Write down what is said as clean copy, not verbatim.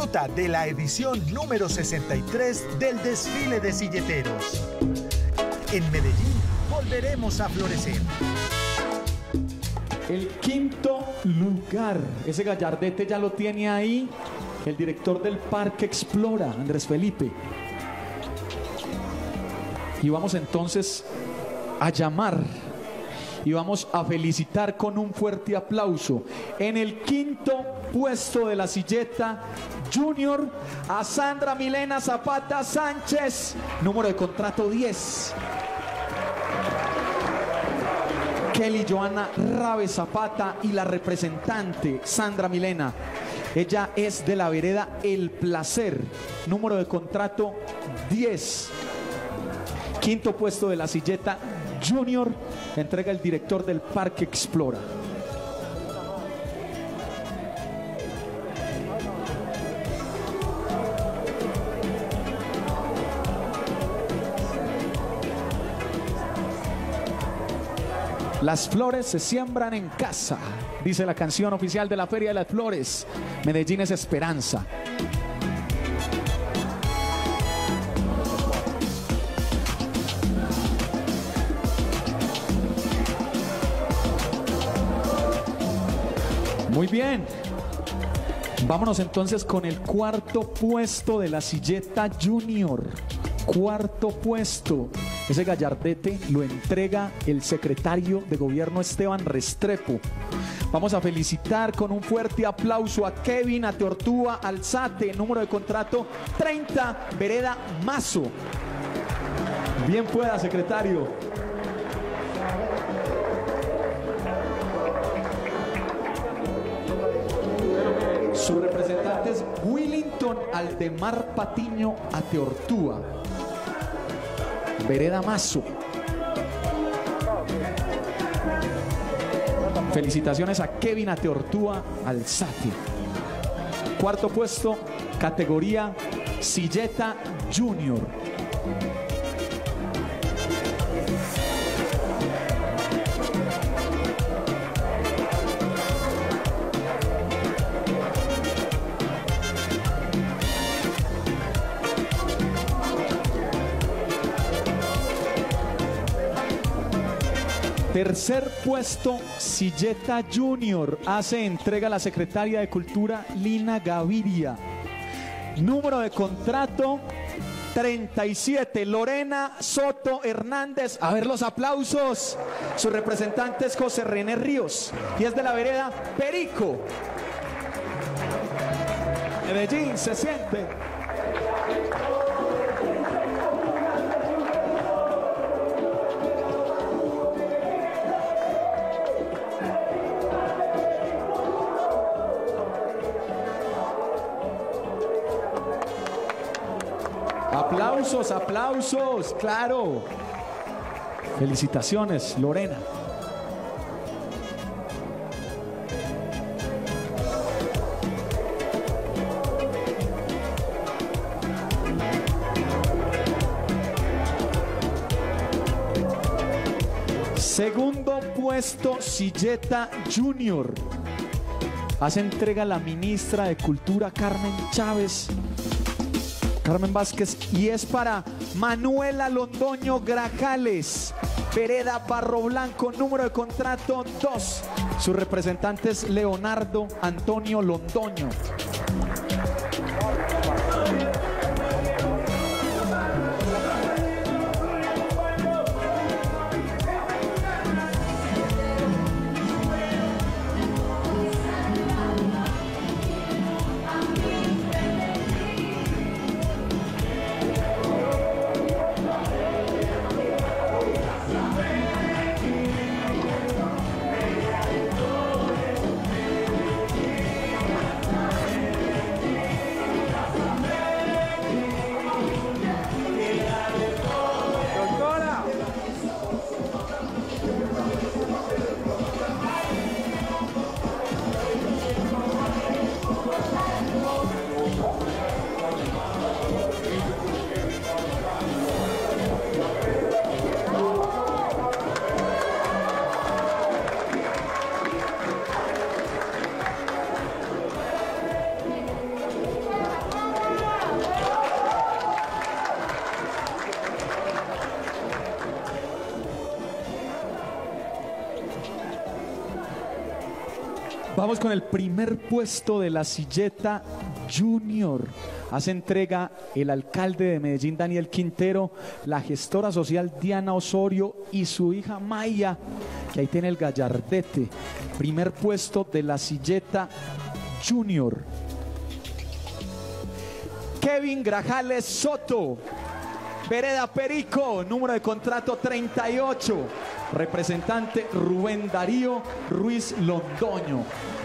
Disfruta de la edición número 63 del desfile de silleteros. En Medellín volveremos a florecer. El quinto lugar, ese gallardete ya lo tiene ahí el director del Parque Explora, Andrés Felipe. Y vamos entonces a llamar y vamos a felicitar con un fuerte aplauso en el quinto puesto de la silleta Junior a Sandra Milena Zapata Sánchez, número de contrato 10. Kelly Joana Rabe Zapata y la representante Sandra Milena. Ella es de la vereda El Placer, número de contrato 10. Quinto puesto de la silleta Junior, entrega el director del Parque Explora. Las flores se siembran en casa, dice la canción oficial de la Feria de las Flores. Medellín es esperanza. Muy bien. Vámonos entonces con el cuarto puesto de la silleta Junior. Cuarto puesto. Ese gallardete lo entrega el secretario de gobierno Esteban Restrepo. Vamos a felicitar con un fuerte aplauso a Kevin Ateortúa Alzate, número de contrato 30, Vereda Mazo. Bien pueda, secretario. Su representante es Willington Aldemar Patiño Ateortúa, Vereda Mazo. Felicitaciones a Kevin Ateortúa Alzate. Cuarto puesto, categoría Silleta Junior. Tercer puesto, Silleta Junior. Hace entrega la secretaria de Cultura, Lina Gaviria. Número de contrato 37, Lorena Soto Hernández. A ver los aplausos. Su representante es José René Ríos y es de la vereda Perico. Medellín se siente. Aplausos, aplausos, claro. Felicitaciones, Lorena. Segundo puesto, Silleta Junior. Hace entrega la ministra de Cultura, Carmen Vázquez, y es para Manuela Londoño Grajales, Vereda Barro Blanco, número de contrato 2. Su representante es Leonardo Antonio Londoño. Vamos con el primer puesto de la silleta Junior. Hace entrega el alcalde de Medellín, Daniel Quintero, la gestora social Diana Osorio y su hija Maya, que ahí tiene el gallardete. Primer puesto de la silleta Junior. Kevin Grajales Soto, Vereda Perico, número de contrato 38. Representante Rubén Darío Ruiz Londoño.